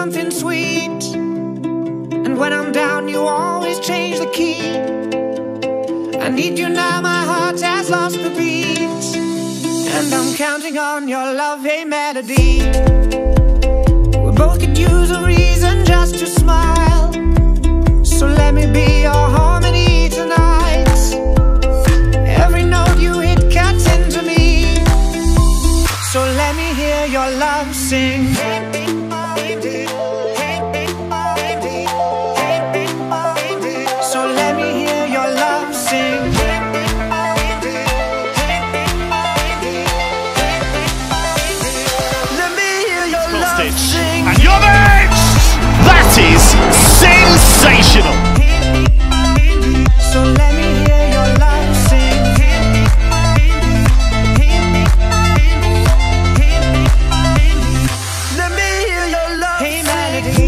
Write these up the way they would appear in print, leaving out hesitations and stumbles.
something sweet. And when I'm down, you always change the key. I need you now, my heart has lost the beat. And I'm counting on your love, hey melody. We both could use a reason just to smile. So let me be your harmony tonight. Every note you hit cuts into me. So let me hear your love sing. So let me hear your love sing. Let me hear your love sing. And Jovic! That is sensational! So let me hear your love sing. Let me hear your love sing. Hey melody.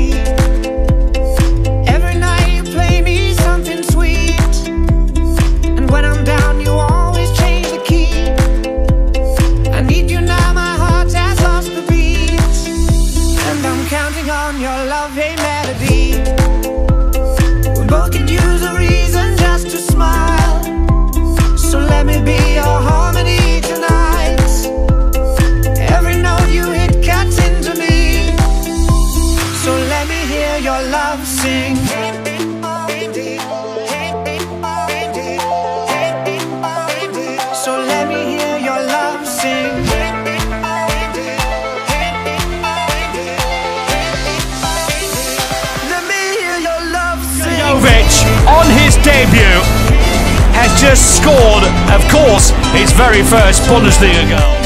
Every night you play me something sweet. And when I'm down you always change the key. I need you now, my heart has lost the beat. And I'm counting on your love, hey melody. We both could use a reason just to smile. So let me be your harmony tonight. Every note you hit cuts into me. So let me hear your love sing. So let me hear your love sing. Let me hear your love sing. Jovic, on his debut, has just scored, of course, his very first Bundesliga goal.